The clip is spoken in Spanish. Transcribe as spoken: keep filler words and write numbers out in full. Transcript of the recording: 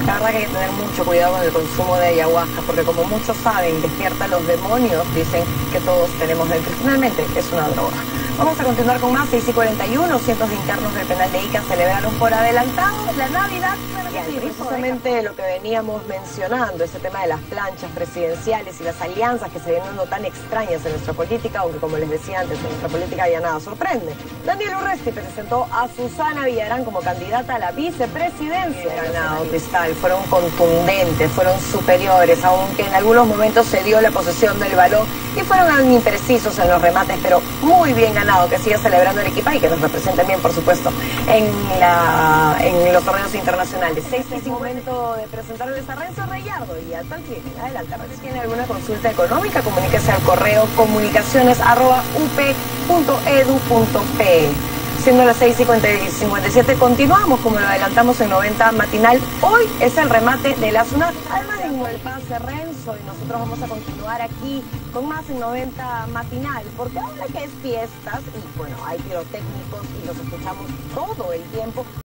La verdad que hay que tener mucho cuidado con el consumo de ayahuasca, porque como muchos saben, despierta los demonios, dicen que todos tenemos dentro. Finalmente, es una droga. Vamos a continuar con más. Seis y cuarenta y uno, cientos de internos del penal de Ica celebraron por adelantado la Navidad. Y precisamente lo que veníamos mencionando, ese tema de las planchas presidenciales y las alianzas que se vienen dando tan extrañas en nuestra política, aunque como les decía antes, en nuestra política ya nada sorprende. Daniel Urresti presentó a Susana Villarán como candidata a la vicepresidencia. Ganado Cristal, fueron contundentes, fueron superiores, aunque en algunos momentos se dio la posesión del balón y fueron imprecisos en los remates, pero muy bien ganado, que siga celebrando el equipo y que nos represente bien, por supuesto, en, la, en los torneos internacionales. Este es el momento de presentarles a Renzo Reyardo y a tal fin. Adelante, Renzo. ¿Tiene alguna consulta económica? Comuníquese al correo comunicaciones arroba up.edu.pe. Siendo las seis y cincuenta y siete, continuamos como lo adelantamos en noventa matinal. Hoy es el remate de la SUNAT. Además de el pase Renzo, y nosotros vamos a continuar aquí con más en noventa matinal, porque ahora que es fiestas y bueno, hay pirotécnicos y los escuchamos todo el tiempo.